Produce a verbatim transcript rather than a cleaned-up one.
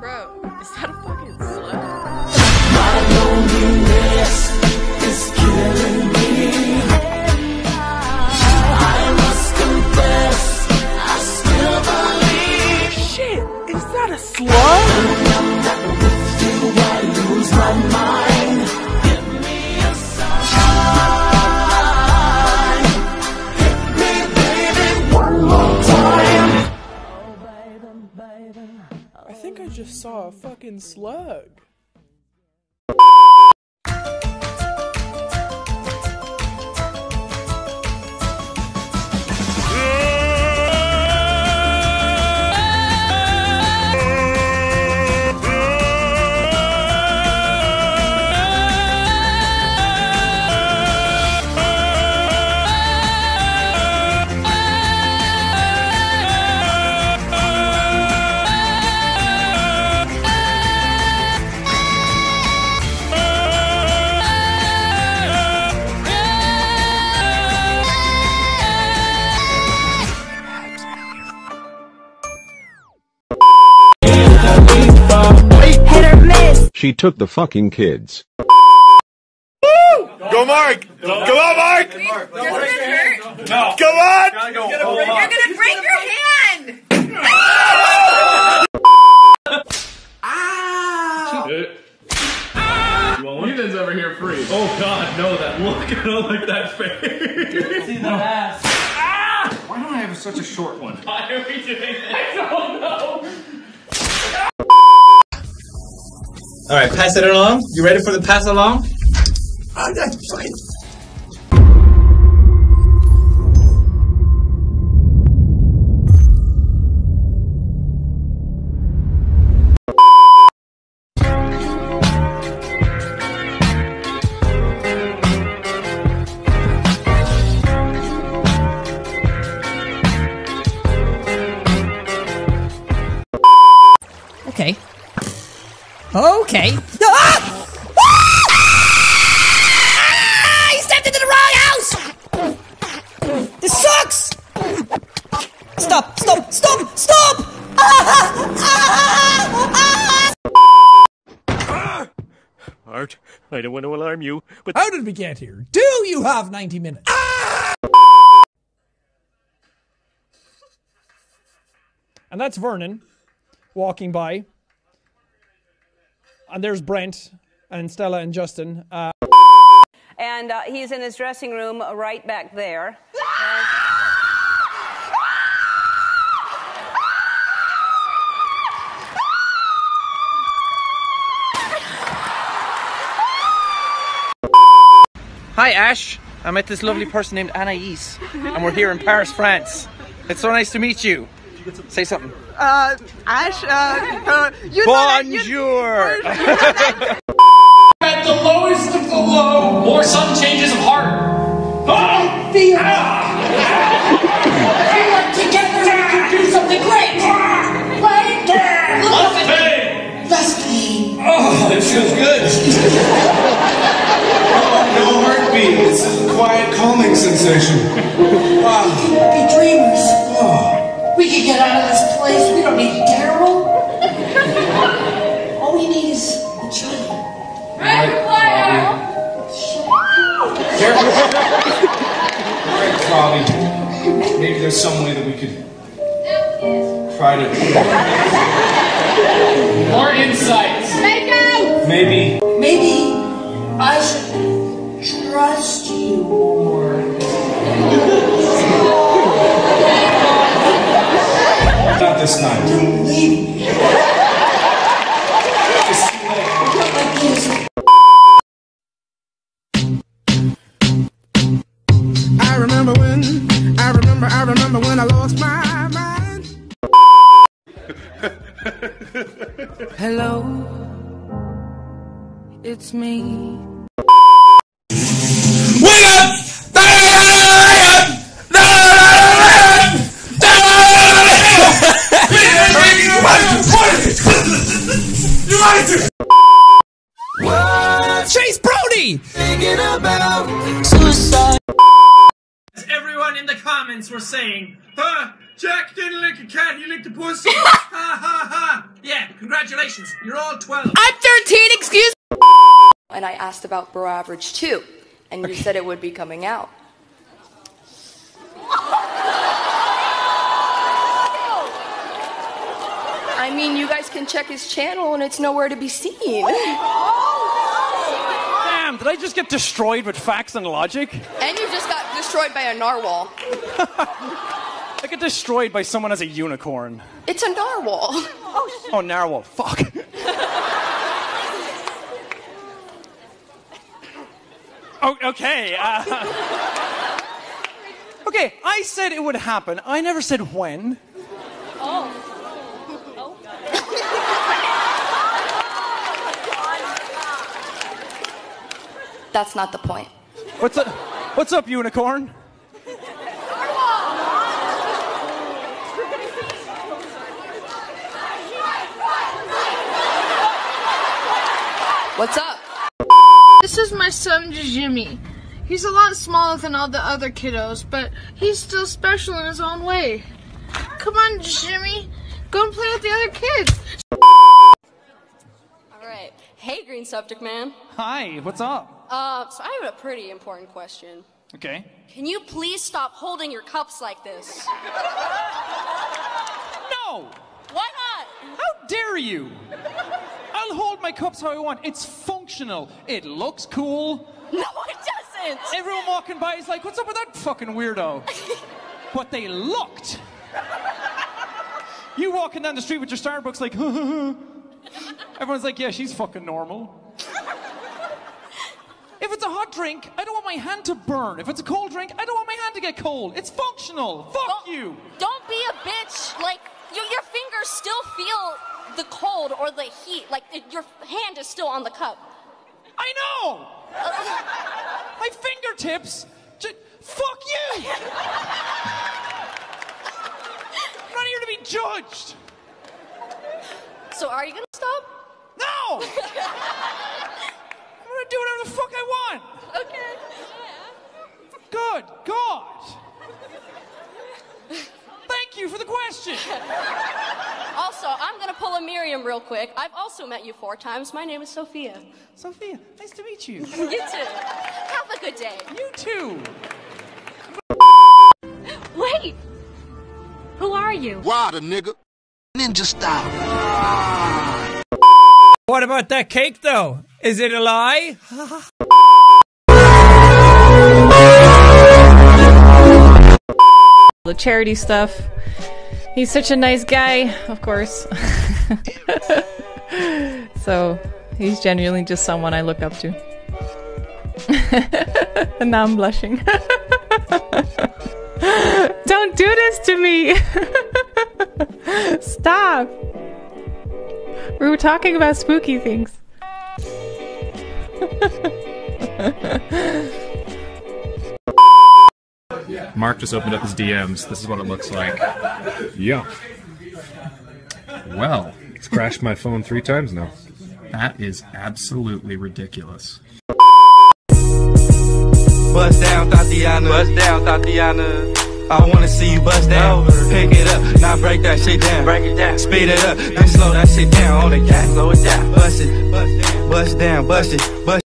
Bro, is that a fucking slug? My loneliness is killing me. I must confess, I still believe. Shit, is that a slug? When I'm not with you, I lose my mind. Give me a sign. Hit me, baby, one more time. Oh, baby, baby. I think I just saw a fucking slug. She took the fucking kids. Go, Mark! Go on, Mark! Doesn't it hurt? No. Go on! Go. You're gonna break your hand! Ah! Ethan's over here free. Oh God, no! That look! I don't like that face. See the ass. Ah! Why don't I have such a short one? Why are we doing this? I don't know. Alright, pass it along. You ready for the pass along? Oh, that's fine. Okay. Okay. Ah! Ah! He stepped into the wrong house! This sucks! Stop! Stop! Stop! Stop! Ah! Ah! Art, I don't want to alarm you, but how did we get here? Do you have ninety minutes? Ah! And that's Vernon walking by. And there's Brent and Stella and Justin. Uh, and uh, he's in his dressing room right back there. Hi, Ash. I met this lovely person named Anaïs, and we're here in Paris, France. It's so nice to meet you. Say something. Uh, Ash, uh, uh you Bonjour! At the lowest of the low, More sudden changes of heart. I feel, I feel like together we can do something great. Right? Lusty. Lusty. Oh, it feels good. no heartbeat. It's a quiet, calming sensation. Wow. We can be dreamers. Oh. We can get out of this place. We don't need Daryl. All we need is a child. Right, Robbie. Maybe there's some way that we could try to. More insights. Maybe. Maybe I should trust you more. Not this time. Don't leave me. Just Not like this. I remember when, I remember, I remember when I lost my mind. Hello, it's me. Wake up! Chase Brody! Thinking about suicide. Everyone in the comments were saying, huh, Jack didn't lick a cat, he licked a pussy. Ha ha ha. Yeah, congrats. Congratulations, you're all twelve. I'm thirteen, excuse me. And I asked about Bro Average two, and you said it would be coming out. I mean, you guys can check his channel and it's nowhere to be seen. Damn, did I just get destroyed with facts and logic? And you just got destroyed by a narwhal. I get destroyed by someone as a unicorn. It's a narwhal. Oh, oh narwhal. Fuck. Oh, okay. Uh, okay, I said it would happen. I never said when. Oh. That's not the point. What's up? What's up, unicorn? What's up? This is my son, Jimmy. He's a lot smaller than all the other kiddos, but he's still special in his own way. Come on, Jimmy. Go and play with the other kids. Alright. Hey, Green Subject Man. Hi, what's up? Uh, so I have a pretty important question. Okay. Can you please stop holding your cups like this? No! Why not? How dare you? I'll hold my cups how I want. It's functional. It looks cool. No, it doesn't! Everyone walking by is like, what's up with that fucking weirdo? But they looked. You walking down the street with your Starbucks like, everyone's like, yeah, she's fucking normal. If it's a hot drink, I don't want my hand to burn. If it's a cold drink, I don't want my hand to get cold. It's functional. Fuck don't, you. Don't be a bitch. Like, your, your fingers still feel the cold or the heat. Like, it, your hand is still on the cup. I know. My fingertips. J fuck you. I'm not here to be judged. So are you gonna stop? No. I'm gonna do whatever the fuck I want. Okay. Good God. Thank you for the question. Also, I'm gonna pull a Miriam real quick. I've also met you four times. My name is Sophia. Sophia, nice to meet you. You too. Have a good day. You too. Wait! Who are you? Water, nigga. Ninja style. What about that cake, though? Is it a lie? The charity stuff. He's such a nice guy, of course. So, he's genuinely just someone I look up to. And now I'm blushing. Don't do this to me! Stop! We were talking about spooky things. Mark just opened up his D Ms. This is what it looks like. Yeah. Well, it's crashed my phone three times now. That is absolutely ridiculous. Bust down, Tatiana. Bust down, Tatiana. I wanna see you bust down. Pick it up, now break that shit down. Break it down. Speed it up, then slow that shit down on the gas. Slow it down. Bust it, bust down, bust it, bust.